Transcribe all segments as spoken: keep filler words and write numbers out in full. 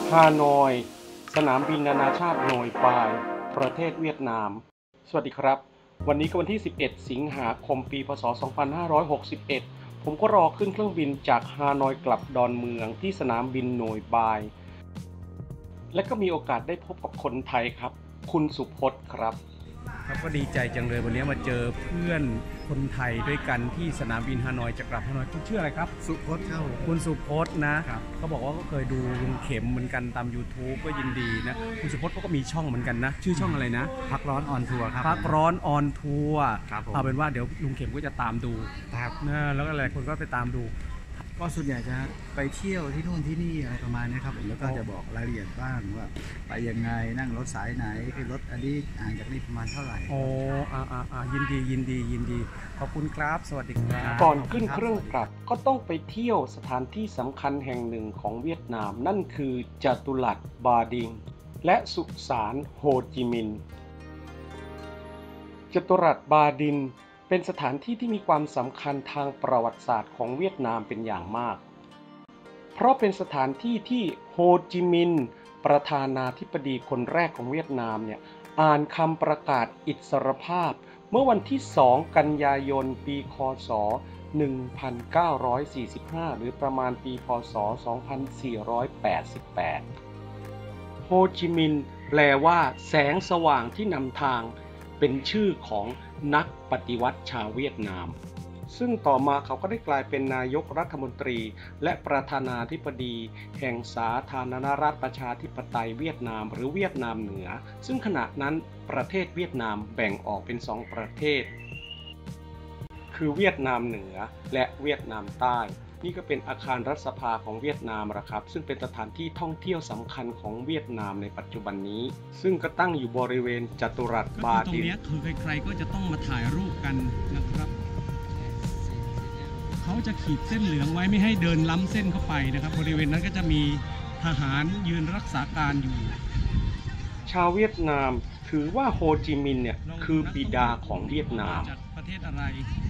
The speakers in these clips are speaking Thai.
ฮานอยสนามบินนานาชาติโนยปายประเทศเวียดนามสวัสดีครับวันนี้ก็วันที่สิบเอ็ดสิงหาคมปีพ.ศ. สองพันห้าร้อยหกสิบเอ็ดผมก็รอขึ้นเครื่องบินจากฮานอยกลับดอนเมืองที่สนามบินโนยปายและก็มีโอกาสได้พบกับคนไทยครับคุณสุพจน์ครับครับก็ดีใจจังเลยวันนี้มาเจอเพื่อนคนไทยด้วยกันที่สนามบินฮานอยจะกลับฮานอยคุณชื่ออะไรครับสุพจน์ครับคุณสุพจน์นะครับเขาบอกว่าก็เคยดูลุงเข็มเหมือนกันตาม YouTube ก็ยินดีนะคุณสุพจน์ก็มีช่องเหมือนกันนะชื่อช่องอะไรนะพักร้อนออนทัวร์ครับพักร้อนออนทัวร์เอาเป็นว่าเดี๋ยวลุงเข็มก็จะตามดูครับนะแล้วก็หลายคนก็ไปตามดูก็ส่วนใหญ่จะไปเที่ยวที่นู่นที่นี่อะไรประมาณนี้ครับแล้วก็จะบอกรายละเอียดบ้างว่าไปยังไงนั่งรถสายไหนขึ้นรถอันนี้อ่านจากนี้ประมาณเท่าไหร่โอ้อ่าอ่าอ่ายินดียินดียินดีขอบคุณครับสวัสดีครับก่อนขึ้นเครื่องกลับก็ต้องไปเที่ยวสถานที่สำคัญแห่งหนึ่งของเวียดนามนั่นคือจตุรัสบาดิงและสุสานโฮจิมินห์จตุรัสบาดินเป็นสถานที่ที่มีความสำคัญทางประวัติศาสตร์ของเวียดนามเป็นอย่างมากเพราะเป็นสถานที่ที่โฮจิมินห์ประธานาธิบดีคนแรกของเวียดนามเนี่ยอ่านคำประกาศอิสรภาพเมื่อวันที่สองกันยายนปีค.ศ. หนึ่งพันเก้าร้อยสี่สิบห้าหรือประมาณปีพ.ศ. สองพันสี่ร้อยแปดสิบแปดโฮจิมินห์แปลว่าแสงสว่างที่นำทางเป็นชื่อของนักปฏิวัติชาวเวียดนามซึ่งต่อมาเขาก็ได้กลายเป็นนายกรัฐมนตรีและประธานาธิบดีแห่งสาธารณรัฐประชาธิปไตยเวียดนามหรือเวียดนามเหนือซึ่งขณะนั้นประเทศเวียดนามแบ่งออกเป็นสองประเทศคือเวียดนามเหนือและเวียดนามใต้นี่ก็เป็นอาคารรัฐสภาของเวียดนามนะครับซึ่งเป็นสถานที่ท่องเที่ยวสำคัญของเวียดนามในปัจจุบันนี้ซึ่งก็ตั้งอยู่บริเวณจัตุรัสบาดินตรงนี้คือใครๆก็จะต้องมาถ่ายรูปกันนะครับเขาจะขีดเส้นเหลืองไว้ไม่ให้เดินล้ำเส้นเข้าไปนะครับบริเวณนั้นก็จะมีทหารยืนรักษาการอยู่ชาวเวียดนามถือว่าโฮจิมินห์เนี่ยคือบิดาของเวียดนามจากประเทศอะไร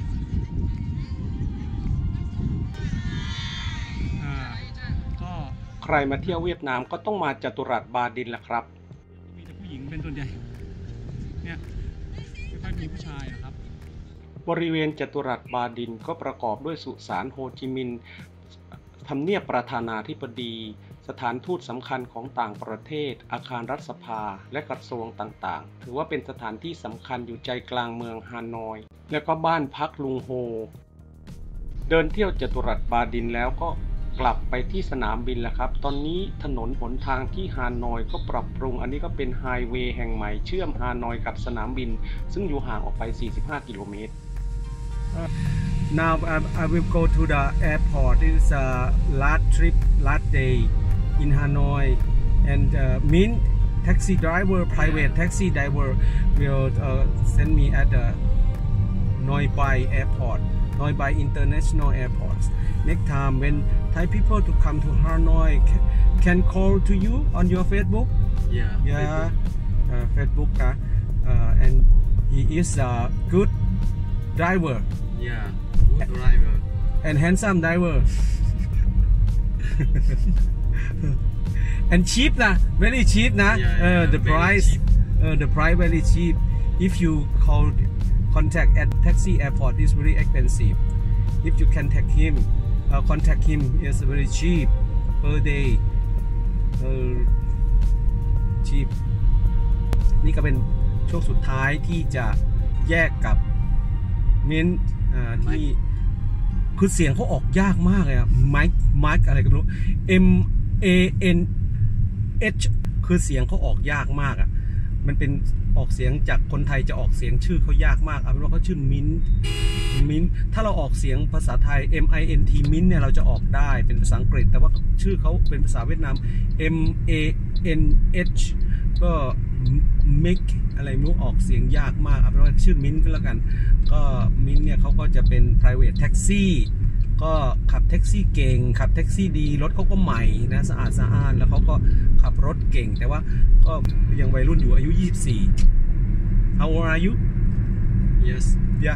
ใครมาเที่ยวเวียดนามก็ต้องมาจัตุรัสบาดินแหละครับมีแต่ผู้หญิงเป็นส่วนใหญ่เนี่ยไม่ค่อยมีผู้ชายนะครับบริเวณจัตุรัสบาดินก็ประกอบด้วยสุสานโฮจิมินห์ทำเนียบประธานาธิบดีสถานทูตสำคัญของต่างประเทศอาคารรัฐสภาและกระทรวงต่างๆถือว่าเป็นสถานที่สำคัญอยู่ใจกลางเมืองฮานอยและก็บ้านพักลุงโฮเดินเที่ยวจัตุรัสบาดินแล้วก็กลับไปที่สนามบินแล้วครับตอนนี้ถนนหนทางที่ฮานอยก็ปรับปรุงอันนี้ก็เป็นไฮเวย์แห่งใหม่เชื่อมฮานอยกับสนามบินซึ่งอยู่ห่างออกไปสี่สิบห้ากิโลเมตร Now I will go to the airport. It's a last trip, last day in Hanoi, and uh, Min taxi driver, private taxi driver will uh, send me at the Noi Bai Airport.Noi Bai International Airport. Next time when Thai people to come to Hanoi can call to you on your Facebook. Yeah. Yeah. Facebook. Uh, Facebook. Uh, uh, and he is a good driver. Yeah. Good driver. And handsome driver. And cheap na, very cheap na. Yeah, yeah, uh, the price, uh, the price very cheap. If you call.Contact at taxi airport is very expensive. If you contact him, uh, contact him is very cheap per day. Uh, cheap. นี่ก็เป็นช่วงสุดท้ายที่จะแยกกับเมนที่คือเสียงเขาออกยากมากเลยอะไมค์ไมค์อะไรก็ไม่รู้ M A N H คือเสียงเขาออกยากมากอะมันเป็นออกเสียงจากคนไทยจะออกเสียงชื่อเขายากมากเอาเป็นว่าเขาชื่อมิ้นมิ้นถ้าเราออกเสียงภาษาไทย M I N T มิ้นเนี่ยเราจะออกได้เป็นภาษาอังกฤษแต่ว่าชื่อเขาเป็นภาษาเวียดนาม M A N H ก็มิกอะไรไม่รู้ออกเสียงยากมากเอาเป็นว่าชื่อมิ้นก็แล้วกันก็มิ้นเนี่ยเขาก็จะเป็น private taxi ก็ขับแท็กซี่เก่งขับแท็กซี่ดีรถเขาก็ใหม่นะสะอาดสะอ้านแล้วเขาก็ขับรถเก่งแต่ว่าก็ยังวัยรุ่นอยู่อายุยี่สิบสี่ How old are you? Yes. Yeah.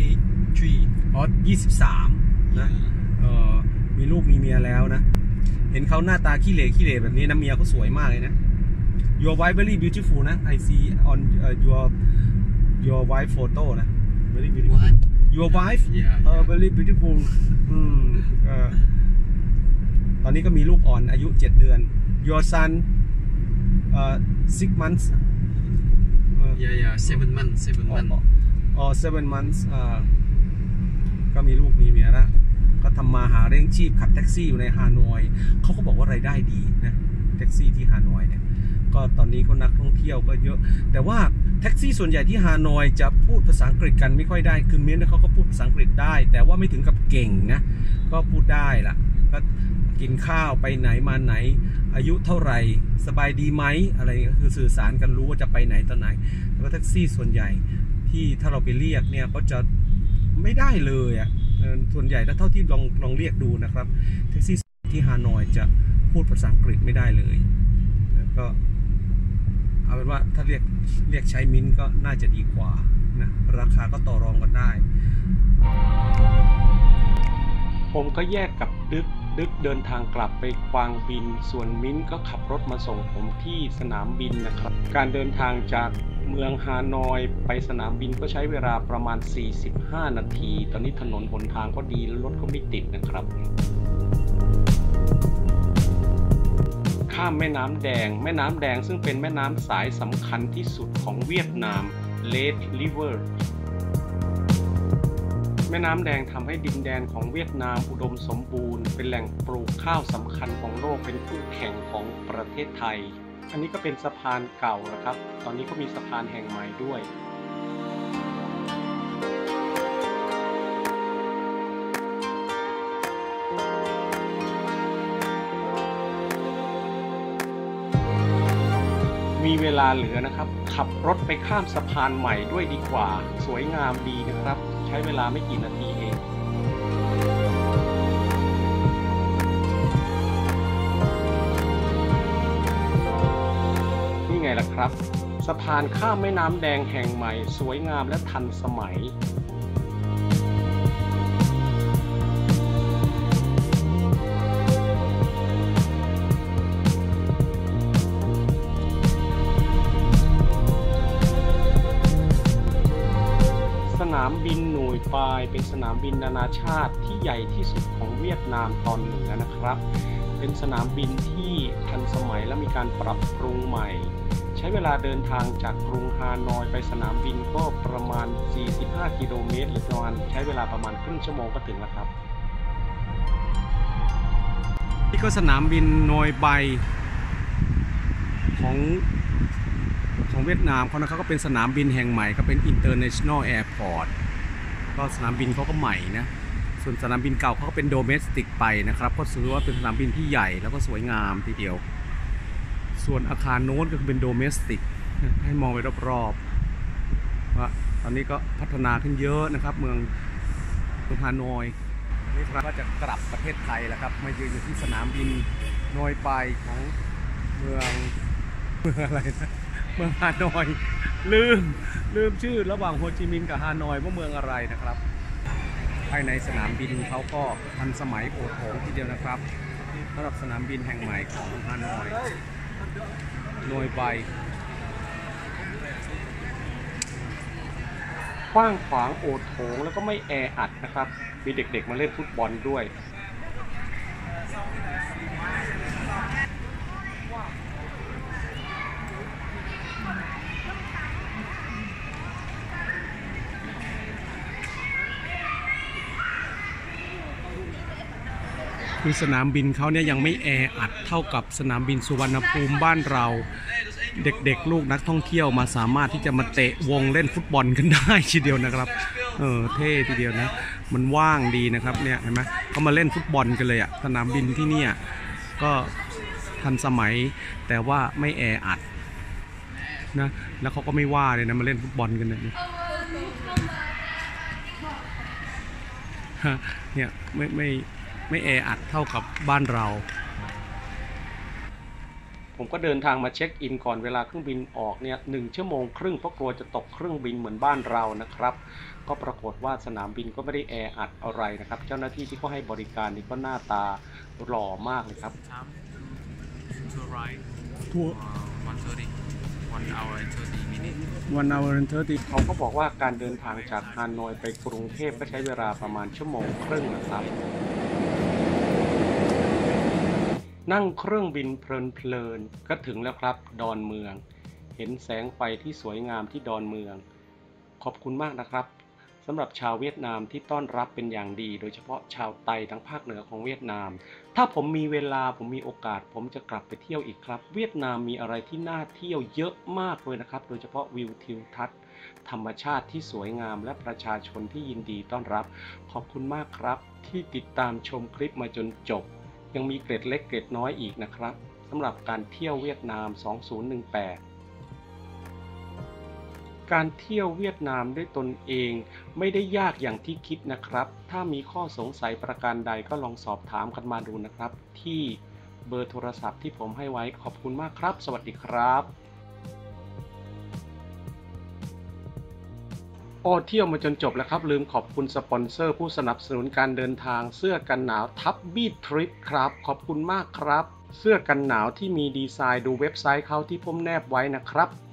twenty-three. อ๋อยี่สิบสามนะเออมีลูกมีเมียแล้วนะเห็นห็นเขาหน้าตาขี้เหร่ขี้เหร่แบบนี้นะเมียเขาสวยมากเลยนะ your wife very beautiful นะ I see on uh, your your wife photo นะ very beautiful What? your wife Yeah, uh, yeah. very beautiful อืมเอ่อตอนนี้ก็มีลูกอ่อนอายุเจ็ดเดือน your son uh, six months Yeah, yeah, seven months, seven months. อ๋อ seven months อ่าก็มีลูกมีเมียแล้วก็ทำมาหาเลี้ยงชีพขับแท็กซี่อยู่ในฮานอยเขาก็บอกว่ารายได้ดีนะแท็กซี่ที่ฮานอยเนี่ยก็ตอนนี้ก็นักท่องเที่ยวก็เยอะแต่ว่าแท็กซี่ส่วนใหญ่ที่ฮานอยจะพูดภาษาอังกฤษกันไม่ค่อยได้คือเมียนเขาก็พูดภาษาอังกฤษได้แต่ว่าไม่ถึงกับเก่งนะก็พูดได้ล่ะก็กินข้าวไปไหนมาไหนอายุเท่าไหร่สบายดีไหมอะไรก็คือสื่อสารกันรู้ว่าจะไปไหนตอนไหนแต่ว่าแท็กซี่ส่วนใหญ่ที่ถ้าเราไปเรียกเนี่ยก็จะไม่ได้เลยอ่ะส่วนใหญ่ถ้าเท่าที่ลองลองเรียกดูนะครับแท็กซี่ที่ฮานอยจะพูดภาษาอังกฤษไม่ได้เลยแล้วก็เอาเป็นว่าถ้าเรียกเรียกใช้มิ้นก็น่าจะดีกว่านะราคาก็ต่อรองกันได้ผมก็แยกกับดึกดึกเดินทางกลับไปกวางบินส่วนมิ้นก็ขับรถมาส่งผมที่สนามบินนะครับการเดินทางจากเมืองฮานอยไปสนามบินก็ใช้เวลาประมาณสี่สิบห้านาทีตอนนี้ถนนหนทางก็ดีรถก็ไม่ติดนะครับข้ามแม่น้ำแดงแม่น้ำแดงซึ่งเป็นแม่น้ำสายสำคัญที่สุดของเวียดนาม Red River แม่น้ำแดงทำให้ดินแดนของเวียดนามอุดมสมบูรณ์เป็นแหล่งปลูกข้าวสำคัญของโลกเป็นคู่แข่งของประเทศไทยอันนี้ก็เป็นสะพานเก่านะครับตอนนี้ก็มีสะพานแห่งใหม่ด้วยมีเวลาเหลือนะครับขับรถไปข้ามสะพานใหม่ด้วยดีกว่าสวยงามดีนะครับใช้เวลาไม่กี่นาทีเองนี่ไงล่ะครับสะพานข้ามแม่น้ำแดงแห่งใหม่สวยงามและทันสมัยสนามบินหน่วยปายเป็นสนามบินนานาชาติที่ใหญ่ที่สุดของเวียดนามตอนเหนือนะครับเป็นสนามบินที่ทันสมัยและมีการปรับปรุงใหม่ใช้เวลาเดินทางจากกรุงฮานอยไปสนามบินก็ประมาณสี่สิบห้ากิโลเมตรหรือประมาณใช้เวลาประมาณครึ่งชั่วโมงก็ถึงแล้วครับนี่ก็สนามบินนอยไบของของเวียดนามเขานะเขาก็เป็นสนามบินแห่งใหม่ก็เป็น International Airport ก็สนามบินเขาก็ใหม่นะส่วนสนามบินเก่าเขาก็เป็น Domestic ไปนะครับก็ถือว่าเป็นสนามบินที่ใหญ่แล้วก็สวยงามทีเดียวส่วนอาคารโน้นก็คือเป็น Domestic ให้มองไปรอบๆว่าตอนนี้ก็พัฒนาขึ้นเยอะนะครับเมืองกรุงฮานอยนี่ครับก็จะกลับประเทศไทยแล้วครับมายืนอยู่ที่สนามบินนอยปายของเมืองเมืองอะไรนะเมืองฮานอยลืมลืมชื่อระหว่างโฮจิมินห์กับฮานอยว่าเมืองอะไรนะครับภายในสนามบินเขาก็ทันสมัยโอโถงทีเดียวนะครับสำหรับสนามบินแห่งใหม่ของฮานอยนอยไบกว้างขวางโอโถงแล้วก็ไม่แออัดนะครับมีเด็กๆมาเล่นฟุตบอลด้วยคือสนามบินเขาเนี่ยยังไม่แออัดเท่ากับสนามบินสุวรรณภูมิบ้านเราเด็กๆลูกนักท่องเที่ยวมาสามารถที่จะมาเตะวงเล่นฟุตบอลกันได้ทีเดียวนะครับเออเท่ทีเดียวนะมันว่างดีนะครับเนี่ยเห็นไหมเขามาเล่นฟุตบอลกันเลยอะสนามบินที่เนี่ยก็ทันสมัยแต่ว่าไม่แออัดนะแล้วเขาก็ไม่ว่าเลยนะมาเล่นฟุตบอลกันเนี่ยเนี่ยไม่ไม่ไม่แออัดเท่ากับบ้านเราผมก็เดินทางมาเช็คอินก่อนเวลาเครื่องบินออกเนี่ยหนึ่งชั่วโมงครึ่งเพราะกลัวจะตกเครื่องบินเหมือนบ้านเรานะครับก็ปรากฏว่าสนามบินก็ไม่ได้แออัดอะไรนะครับเจ้าหน้าที่ที่เขาให้บริการนี่ก็หน้าตาหล่อมากเลยครับ To arrive uh, one thirty one hour and thirty minutes one hour and thirty เขาก็บอกว่าการเดินทางจากฮานอยไปกรุงเทพก็ใช้เวลาประมาณชั่วโมงครึ่งนะครับนั่งเครื่องบินเพลินๆก็ถึงแล้วครับดอนเมืองเห็นแสงไฟที่สวยงามที่ดอนเมืองขอบคุณมากนะครับสำหรับชาวเวียดนามที่ต้อนรับเป็นอย่างดีโดยเฉพาะชาวไตทั้งภาคเหนือของเวียดนามถ้าผมมีเวลาผมมีโอกาสผมจะกลับไปเที่ยวอีกครับเวียดนามมีอะไรที่น่าเที่ยวเยอะมากเลยนะครับโดยเฉพาะวิวทิวทัศน์ธรรมชาติที่สวยงามและประชาชนที่ยินดีต้อนรับขอบคุณมากครับที่ติดตามชมคลิปมาจนจบยังมีเกร็ดเล็กเกร็ดน้อยอีกนะครับสำหรับการเที่ยวเวียดนามสองพันสิบแปดการเที่ยวเวียดนามด้วยตนเองไม่ได้ยากอย่างที่คิดนะครับถ้ามีข้อสงสัยประการใดก็ลองสอบถามกันมาดูนะครับที่เบอร์โทรศัพท์ที่ผมให้ไว้ขอบคุณมากครับสวัสดีครับโอ้เที่ยวมาจนจบแล้วครับลืมขอบคุณสปอนเซอร์ผู้สนับสนุนการเดินทางเสื้อกันหนาวทับบี้ทริปครับขอบคุณมากครับเสื้อกันหนาวที่มีดีไซน์ดูเว็บไซต์เขาที่ผมแนบไว้นะครับ